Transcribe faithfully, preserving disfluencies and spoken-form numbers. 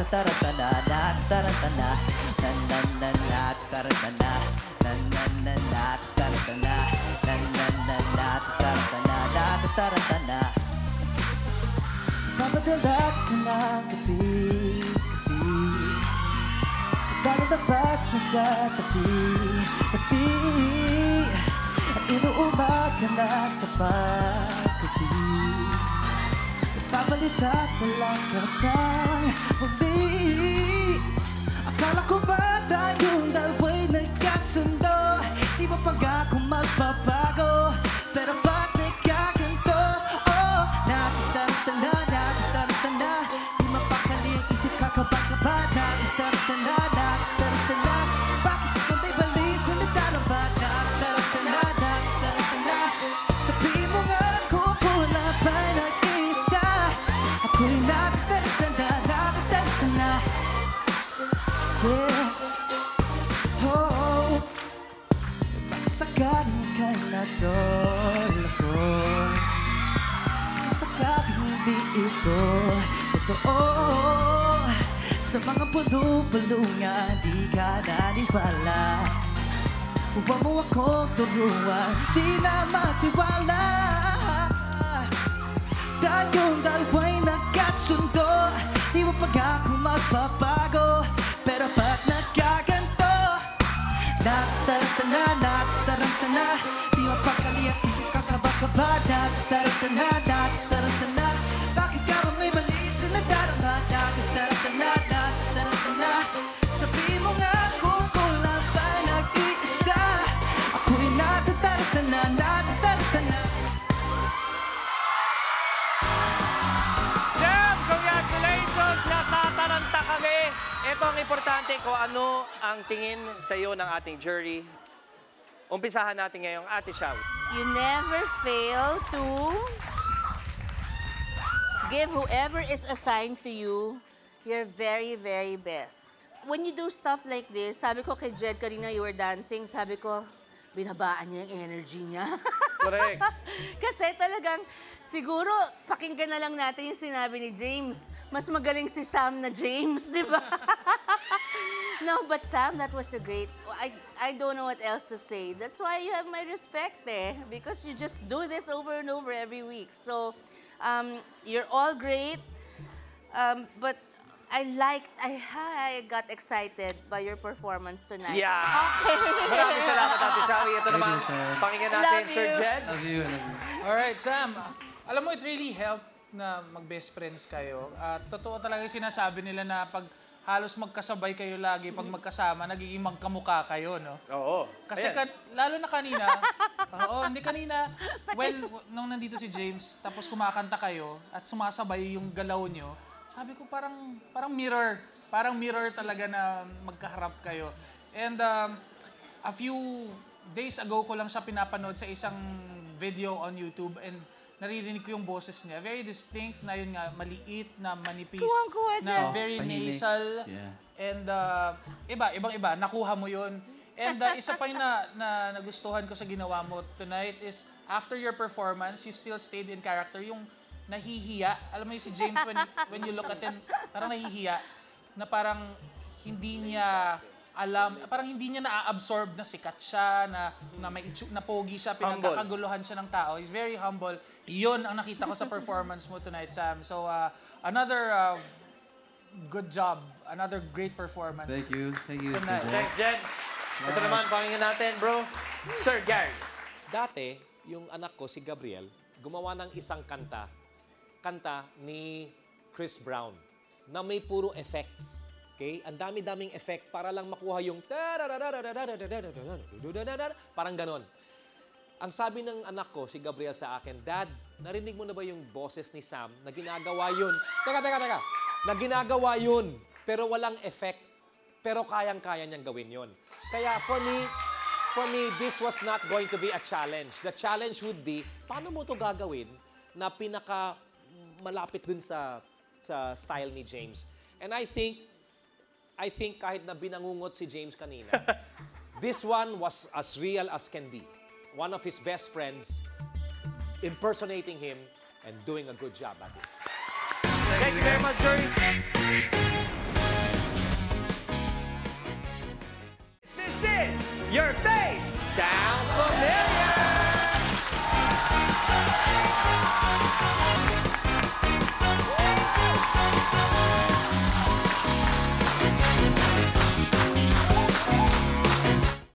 taratana, na taratana, na na na na taratana, na na na na taratana, na na na na taratana, na taratana. Mapadalas ka ng gabi, gabi, lalabas siya sa tabi, tabi, at inuumag ka na sa paggabi. Pabalita pa lang ka ng muli. Akala ko ba tayong dalawa'y nagkasundo? Di ba pag ako magbabago? Pero ba't nagkaganto? Oh, natitarantana, natitarantana. Di mapakali ang isip, kakabang-kaba. Natitarantana, natitarantana. Bakit ikaw may balis na nadarama? Natitarantana, natitarantana. Sabihin mo nga ako kung wala ba nag-isa. Ako'y natitarantana, natitarantana. Yeah. Oh, pagsakaling ka na doon, sakabing hindi ito totoo. Sa mga pulong-pulungan, di ka naniwala. Huwag mo akong turuan, di na matiwala. Tayong dalawa'y nagkasundo, di mo pag ako magbabago. Pero ba't nagkaganto? Natatarantana, natatarantana. Di mapakali ang isip, kakaba-kaba. Natatarantana, natatarantana. Bakit ka ba may mali sa nadarama? Natatarantana, natatarantana. Sabihin mo nga kung kulang ba nag-iisa. Ako'y natatarantana, natatarantana. Sam, congratulations! Natataranta kami! Ito ang importante kung ano ang tingin sa iyo ng ating jury. Umpisahan natin ngayong Ate Shao. You never fail to give whoever is assigned to you your very, very best. When you do stuff like this, sabi ko kay Jed kanina you were dancing, sabi ko, binabaan niya yung energy niya. Correct. Kasi talagang, siguro, pakinggan na lang natin yung sinabi ni James. Mas magaling si Sam na James, di ba? No, but Sam, that was a great... I, I don't know what else to say. That's why you have my respect, eh. Because you just do this over and over every week. So, um, you're all great. Um, but I liked, I, I got excited by your performance tonight. Yeah! Okay. Maraming salamat, Ate Shawi. Ito naman, pakinggan natin, Love Sir you. Jed. Love you, love you. Alright, Sam. Alam mo, it really helped na mag-best friends kayo. At totoo talaga yung sinasabi nila na pag halos magkasabay kayo lagi, pag magkasama, nagiging magkamukha kayo, no? Oo. Kasi Ayan. kan, lalo na kanina, oo, hindi kanina, when, nung nandito si James, tapos kumakanta kayo, at sumasabay yung galaw nyo, sabi ko parang, parang mirror. Parang mirror talaga na magkaharap kayo. And um, a few days ago ko lang siya pinapanood sa isang video on YouTube and naririnig ko yung boses niya. Very distinct na yun nga, maliit, na manipis, Kuwang-kuwa na niya. very Tahimik. nasal. Yeah. And uh, iba, ibang-iba, nakuha mo yun. And uh, isa pa yung na, na nagustuhan ko sa ginawa mo tonight is after your performance, you still stayed in character. Yung nahihiya. Alam mo yung si James, when, when you look at him, parang nahihiya na parang hindi niya alam, parang hindi niya na-absorb na sikat siya, na, na, may, na pogi siya, pinagkakaguluhan siya ng tao. He's very humble. Iyon ang nakita ko sa performance mo tonight, Sam. So, uh, another uh, good job. Another great performance. Thank you. Thank you, Good Sir night. Jed. Thanks, Jed. Ito naman, pakinggan natin, bro. Sir Gary. Dati, yung anak ko, si Gabriel, gumawa ng isang kanta, kanta ni Chris Brown, na may puro effects. Okay? Ang dami-daming effect para lang makuha yung parang ganon. Ang sabi ng anak ko, si Gabriel sa akin, Dad, narinig mo na ba yung boses ni Sam na ginagawa yun? Teka, teka, teka. Na ginagawa yun, pero walang effect. Pero kayang-kaya niyang gawin yun. Kaya for me, for me, this was not going to be a challenge. The challenge would be, paano mo to gagawin na pinaka malapit dun sa sa style ni James? And I think, I think kahit na binangungot si James kanina, this one was as real as can be. One of his best friends impersonating him and doing a good job at it. Thank you very much, jury. This is Your Face Sounds Familiar!